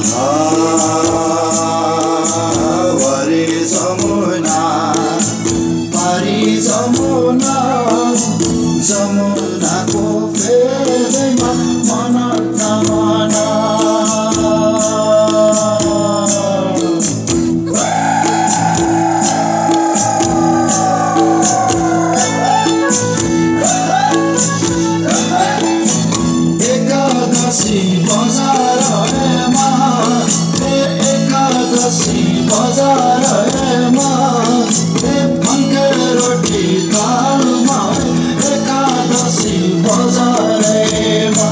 worry Jamuna पारी जमुना जमुनाको फेदैमा मन नमना एकादशी बजारमा एकादशी बजारमा फन्के रोटी दालमा एकादशी बजारमा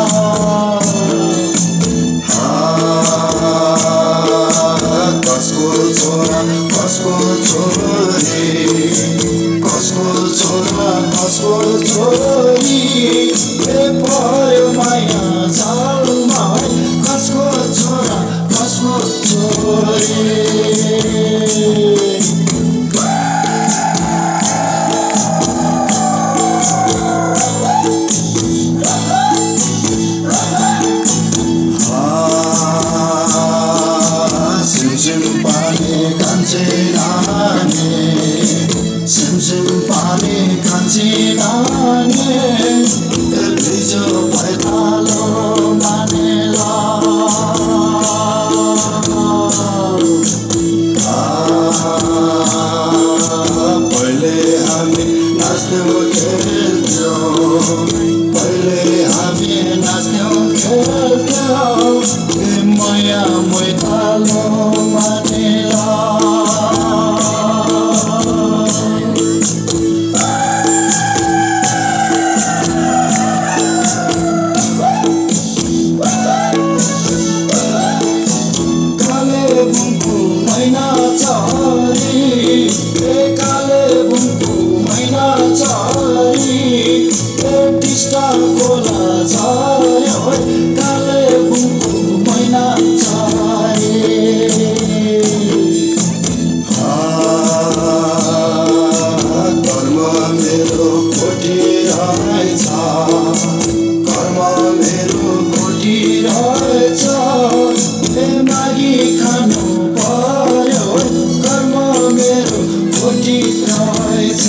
कसको छोरा कसको छोरी कसको छोरा कसको छोरी पर्यो माया जालमा कसको छोरा कसको छोरी सिमसिम पानी कान्छे नानी सिमसिम पानी कान्छे नानी भिजो पैतालो मानेला पहिले हामी नाच्थ्यौँ खेल्थ्यौँ पहिले हामी नाच्थ्यौँ खेल्थ्यौँ माया मैतालो मानेला कालेबुङको मैना चरी कालेबुङको मैना चरी टिस्टा खोला झर्यो कालेबुङको मैना चरी कर्म मेरो खोटी रहेछ कर्म मेरो खोटी रहेछ मागी खानु पर्यो कर्म मेरो खोटी रहेछ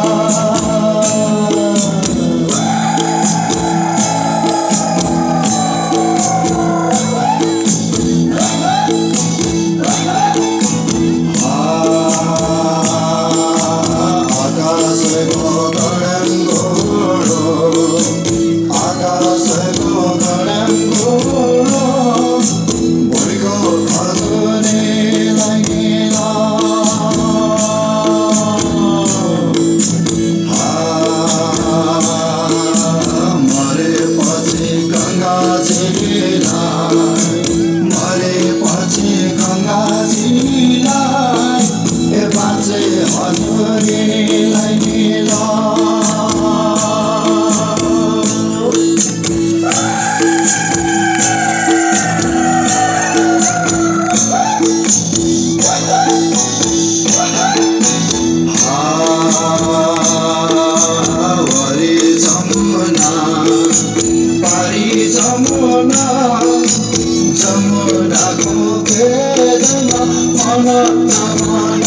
आकाशको गडङ्गोलो आकाशको गडङ्गोलो भोलिको खजुनेलाई नेला मरेपछि गङ्गाजीलाई ए बाँचे हजुरलाई नेला वरी जमुना पारी जमुना जमुनाको फेदमा मन नमना